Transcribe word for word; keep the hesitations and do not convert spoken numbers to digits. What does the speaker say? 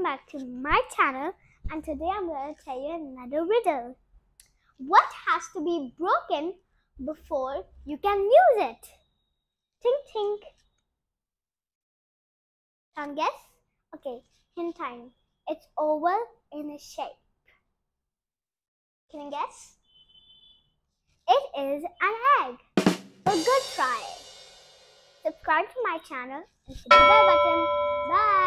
back to my channel, and today I'm going to tell you another riddle. What has to be broken before you can use it? Think, think. Can guess? Okay, hint time. It's oval in a shape. Can you guess? It is an egg. A good try. Subscribe to my channel and hit the bell button. Bye.